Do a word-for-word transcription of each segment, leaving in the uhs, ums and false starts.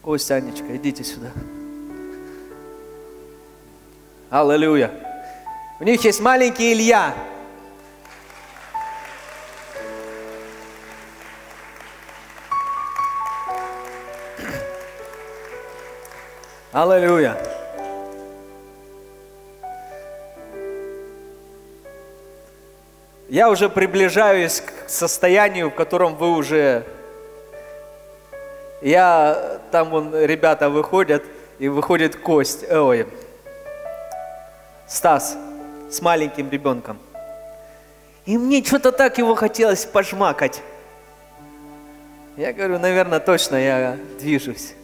Костя, Анечка, идите сюда. Аллилуйя. У них есть маленький Илья. Аллилуйя. Я уже приближаюсь к состоянию, в котором вы уже... Я... Там вон ребята выходят, и выходит Кость, ой, Стас с маленьким ребенком. И мне что-то так его хотелось пожмакать. Я говорю, наверное, точно я движусь.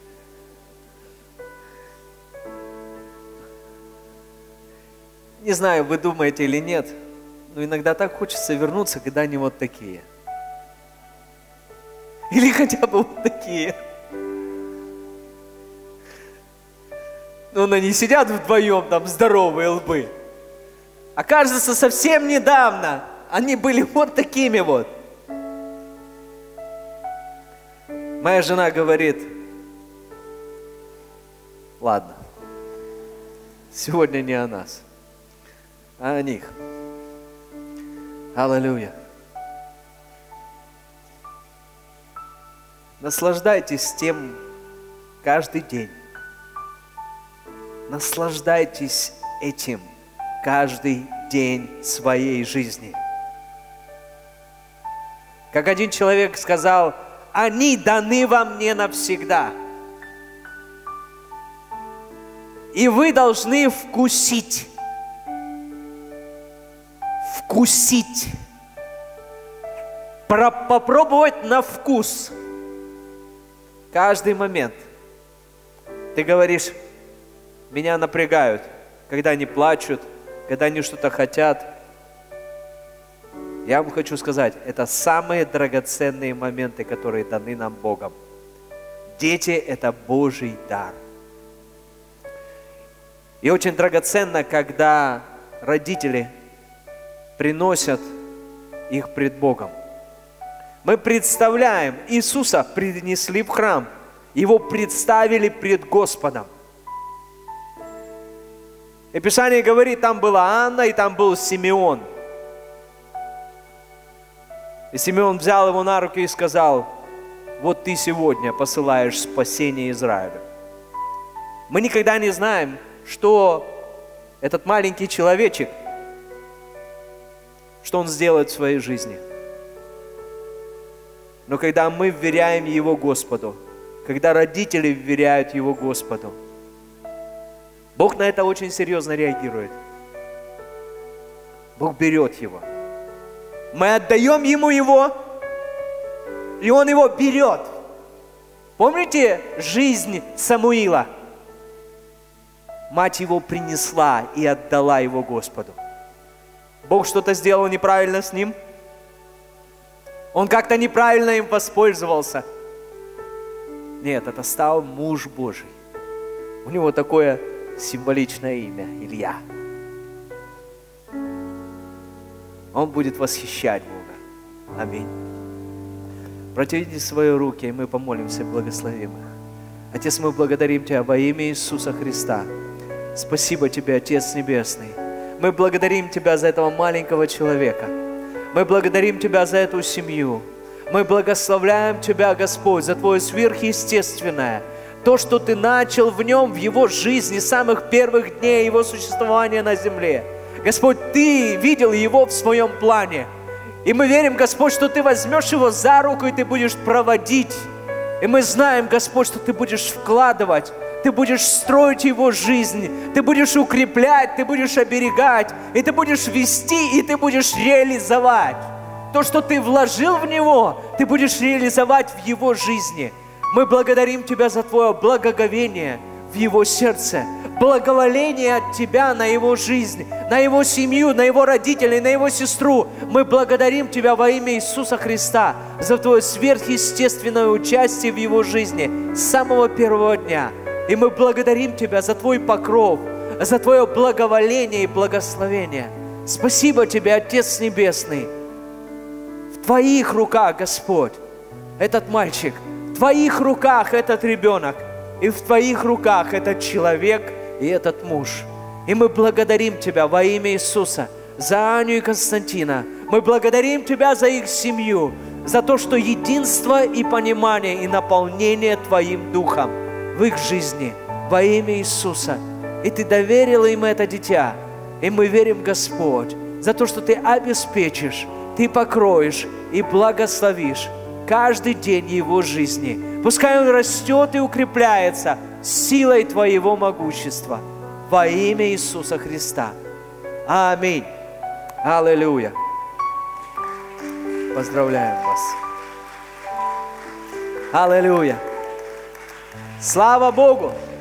Не знаю, вы думаете или нет, но иногда так хочется вернуться, когда они вот такие. Или хотя бы вот такие. Ну, они сидят вдвоем, там, здоровые лбы. А кажется, совсем недавно они были вот такими вот. Моя жена говорит, ладно, сегодня не о нас, а о них. Аллилуйя. Наслаждайтесь тем каждый день. Наслаждайтесь этим каждый день своей жизни. Как один человек сказал, они даны вам не навсегда. И вы должны вкусить. Вкусить. Про- попробовать на вкус. Каждый момент. Ты говоришь, меня напрягают, когда они плачут, когда они что-то хотят. Я вам хочу сказать, это самые драгоценные моменты, которые даны нам Богом. Дети – это Божий дар. И очень драгоценно, когда родители приносят их пред Богом. Мы представляем, Иисуса принесли в храм, Его представили пред Господом. И Писание говорит, там была Анна, и там был Симеон. И Симеон взял его на руки и сказал, вот ты сегодня посылаешь спасение Израилю. Мы никогда не знаем, что этот маленький человечек, что он сделает в своей жизни. Но когда мы вверяем его Господу, когда родители вверяют его Господу, Бог на это очень серьезно реагирует. Бог берет его. Мы отдаем ему его, и он его берет. Помните жизнь Самуила? Мать его принесла и отдала его Господу. Бог что-то сделал неправильно с ним? Он как-то неправильно им воспользовался? Нет, это стал муж Божий. У него такое символичное имя – Илья. Он будет восхищать Бога. Аминь. Протяните свои руки, и мы помолимся, благословим их. Отец, мы благодарим Тебя во имя Иисуса Христа. Спасибо Тебе, Отец Небесный. Мы благодарим Тебя за этого маленького человека. Мы благодарим Тебя за эту семью. Мы благословляем Тебя, Господь, за Твое сверхъестественное. То, что Ты начал в нем, в его жизни, с самых первых дней его существования на земле. Господь, Ты видел его в своем плане. И мы верим, Господь, что Ты возьмешь его за руку, и Ты будешь проводить. И мы знаем, Господь, что Ты будешь вкладывать, Ты будешь строить его жизнь, Ты будешь укреплять, Ты будешь оберегать, и Ты будешь вести, и Ты будешь реализовать. То, что Ты вложил в него, Ты будешь реализовать в его жизни. Мы благодарим Тебя за Твое благоговение в его сердце, благоволение от Тебя на его жизнь, на его семью, на его родителей, на его сестру. Мы благодарим Тебя во имя Иисуса Христа за Твое сверхъестественное участие в его жизни с самого первого дня. И мы благодарим Тебя за Твой покров, за Твое благоволение и благословение. Спасибо Тебе, Отец Небесный. В Твоих руках, Господь, этот мальчик, В Твоих руках этот ребенок, и в Твоих руках этот человек и этот муж. И мы благодарим Тебя во имя Иисуса за Аню и Константина. Мы благодарим Тебя за их семью, за то, что единство и понимание и наполнение Твоим Духом в их жизни во имя Иисуса. И Ты доверила им это дитя. И мы верим, Господь, за то, что Ты обеспечишь, Ты покроешь и благословишь каждый день его жизни. Пускай он растет и укрепляется силой Твоего могущества во имя Иисуса Христа. Аминь. Аллилуйя. Поздравляем вас. Аллилуйя. Слава Богу.